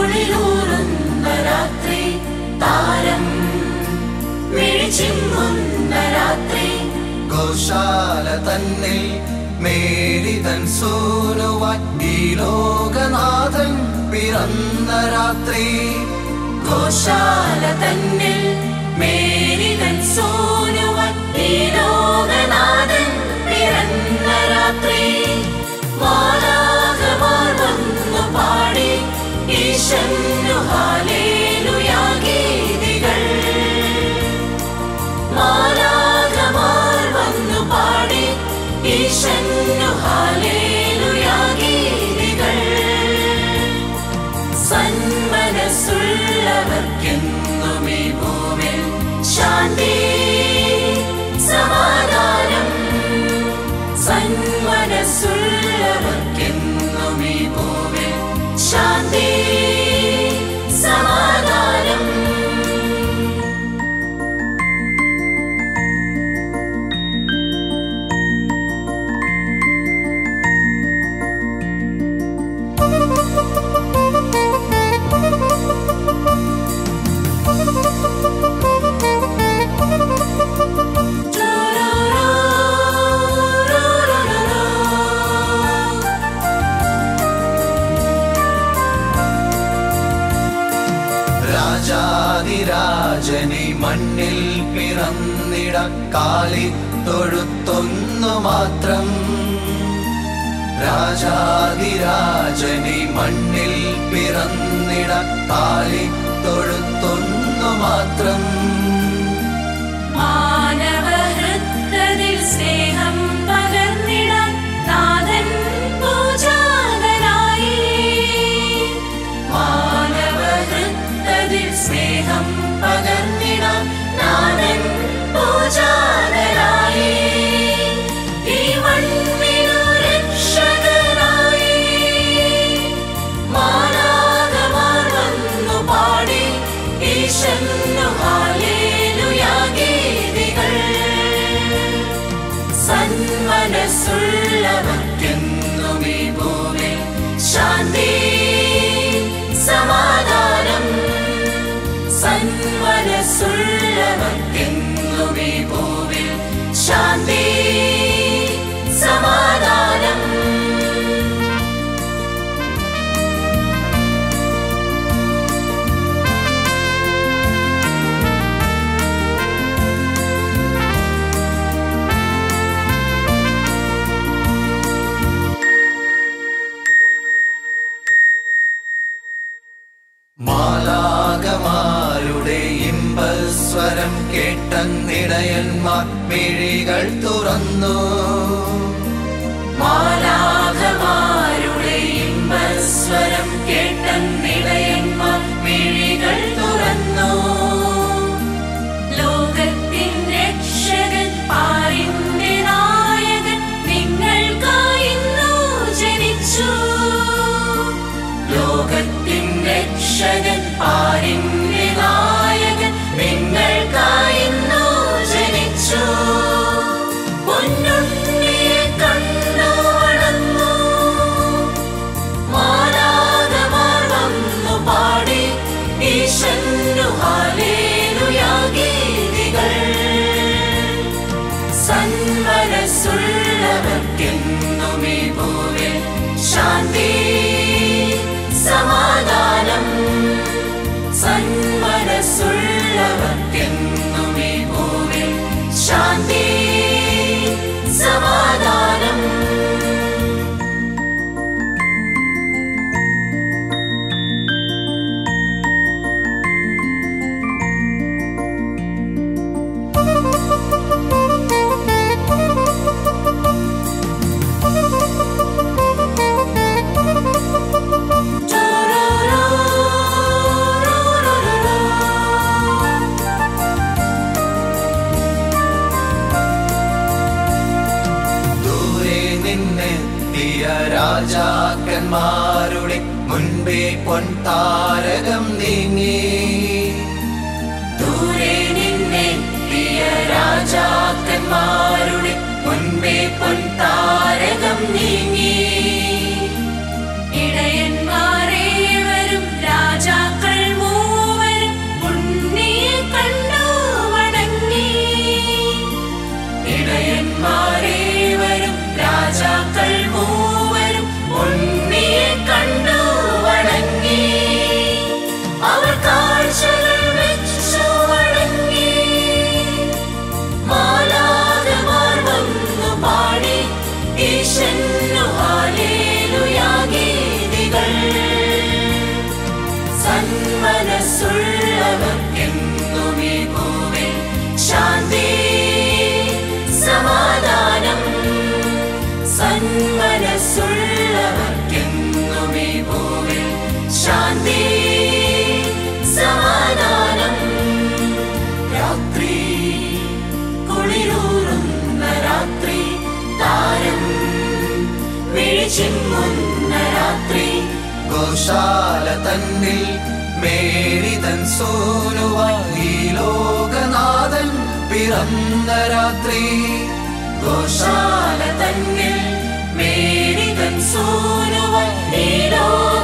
ഇരുളിലൂറുന്ന രാത്രി താരം വിഴിച്ചിമ്മുന്ന രാത്രി ഗോശാല തന്നിൽ മേരി തൻ സൂനുവാൻ ഈ ലോകനാഥൻ പിറന്ന രാത്രി ഗോശാല തന്നിൽ മേരി തൻ സൂനുവാൻ ഈ ലോകനാഥൻ പിറന്ന രാത്രി മാലാഖമാർ വന്നു പാടി ഈശന്നു ഹല്ലേലൂയാ ഗീതികൾ മാലാഖമാർ വന്നു പാടി ഈശന്നു ഹല്ലേലൂയാ ഗീതികൾ സന്മനസ്സുള്ളവർക്കെന്നും ഈ ഭൂമിൽ ശാന്തി സമാധാനം സന്മനസ്സുള്ളവർക്കെന്നും ഈ ഭൂമിൽ ശാന്തി സമാധാനം രാജാതിരാജനി മണ്ണിൽ പിറന്നിട കാലി തൊഴുത്തൊന്നു മാത്രം രാജാതിരാജനി മണ്ണിൽ പിറന്നിട കാലി തൊഴുത്തൊന്നു മാത്രം മാനവഹൃദയത്തിൽ സ്നേഹം പകർന്നിടാൻ നാഥൻ പൂജാതനായി മാനവഹൃദയത്തിൽ സ്നേഹം പകർന്നിടാൻ നാഥൻ പൂജാതനായി ഈ മണ്ണിനു രക്ഷകനായി മാലാഖമാർ വന്നു പാടി ഈശന്നു ഹല്ലേലൂയാ ഗീതികൾ സന്മനസ്സുള്ളവർക്കെന്നും ഈ ഭൂമിൽ ശാന്തി സമാധാനം സന്മനസ്സുള്ളവർക്കെന്നും ഈ ഭൂമിൽ ശാന്തി സമാധാനം മാലാഖമാരുടെ ഇമ്പസ്വരം കേട്ടന്നിടയന്മാർ മിഴികൾ തുറന്നു മാലാഖമാരുടെ ഇമ്പസ്വരം കേട്ടന്നിടയന്മാർ മിഴികൾ തുറന്നു ലോകത്തിൻ രക്ഷകൻ പാരിന്റെ നായകൻ നിങ്ങൾക്കായിന്നു ജനിച്ചു ലോകത്തിൻ രക്ഷകൻ പാരിന്റെ നായകൻ നിങ്ങൾക്കായിന്നു ജനിച്ചു പൊന്നുണ്ണിയെ കണ്ടു വളർന്നു മാലാഖമാർ വന്നു പാടി ഈശന്നു ഹല്ലേലൂയാ ഗീതികൾ സന്മനസ്സുള്ളവർക്കെന്നും ഈ ഭൂമിൽ ശാന്തി സമാധാനം സന്മനസ്സുള്ളവർക്കെന്നും ഈ ഭൂമിൽ ശാന്തി സമാധാനം രാജാക്കന്മാരുടെ മുൻപേ പൊൻതാരകം നീങ്ങി ദൂരെ നിന്നെത്തിയ രാജാക്കന്മാരുടെ മുൻപേ പൊൻതാരകം നീങ്ങി ഇടയന്മാരേവരും രാജ സന്മനസ്സുള്ളവർക്കെന്നും ഈ ഭൂവിൽ ശാന്തി സമാധാനം. സന്മനസ്സുള്ളവർക്കെന്നും ഈ ഭൂവിൽ ശാന്തി സമാധാനം. രാത്രി കുളിരൂറുന്ന രാത്രി, താരം വിഴിച്ചിങ്ങുന്ന രാത്രി, ഗോശാല തന്നിൽ മേരി തൻ സൂനുവായി ഈ ലോകനാഥൻ പിറന്ന രാത്രി. ഗോശാല തന്നിൽ മേരി തൻ സൂനുവായി ഈ ലോക